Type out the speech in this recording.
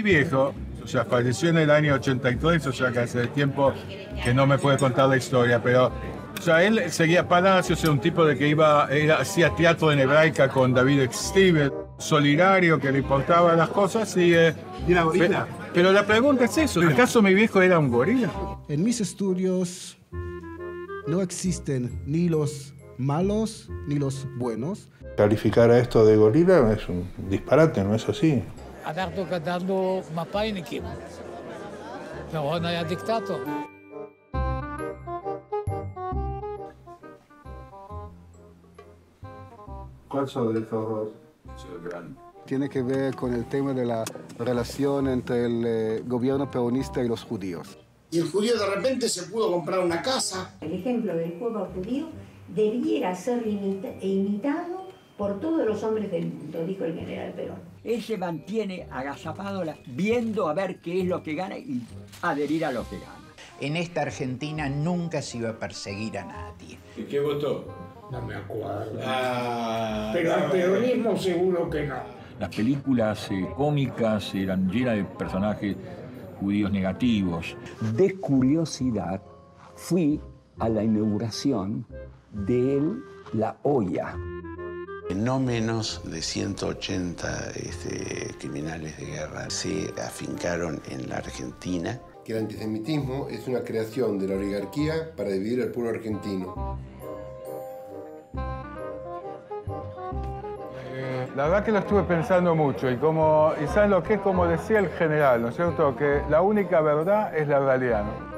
Mi viejo, o sea, falleció en el año 83, o sea, que hace tiempo que no me puede contar la historia, pero, o sea, él seguía Palacios, era un tipo de que hacía teatro en hebraica con David Steve, solidario, que le importaban las cosas y... ¿Y una gorila? Pero la pregunta es eso, ¿acaso mi viejo era un gorila? En mis estudios no existen ni los malos ni los buenos. Calificar a esto de gorila es un disparate, ¿no es así? אנחנו גדלנו מפא"יניקים, ורון היה דיקטטור. ¿Cuál son de estos? Tiene que ver con el tema de la relación entre el gobierno peronista y los judíos. Y el judío de repente se pudo comprar una casa. El ejemplo del pueblo judío debiera ser imitado por todos los hombres del mundo, dijo el general Perón. Él se mantiene agazapado viendo a ver qué es lo que gana y adherir a lo que gana. En esta Argentina nunca se iba a perseguir a nadie. ¿Y qué votó? No me acuerdo. Pero al peronismo seguro que no. Las películas cómicas eran llenas de personajes judíos negativos. De curiosidad, fui a la inauguración de La Hoya. No menos de 180 criminales de guerra se afincaron en la Argentina. Que el antisemitismo es una creación de la oligarquía para dividir al pueblo argentino. La verdad que lo estuve pensando mucho y ¿saben lo que es? Como decía el general, ¿no es cierto? Que la única verdad es la realidad, ¿no?